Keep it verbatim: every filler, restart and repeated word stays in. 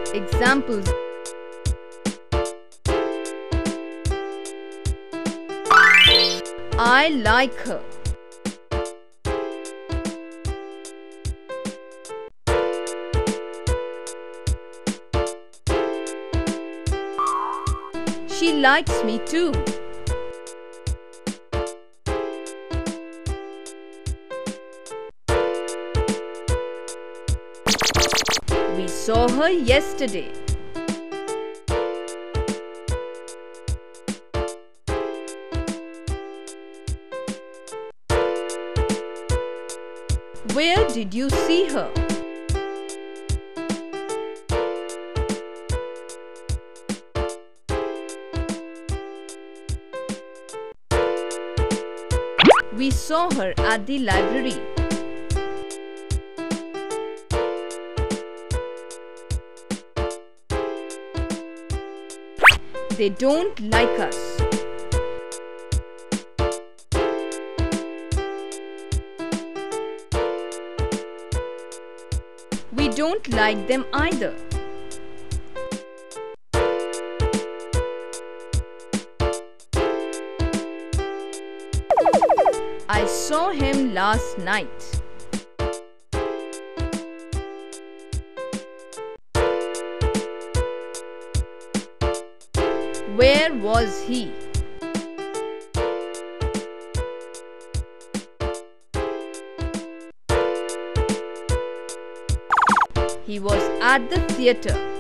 Examples: I like her. She likes me too. We saw her yesterday. Where did you see her? We saw her at the library. They don't like us. We don't like them either. I saw him last night. Where was he? He was at the theatre.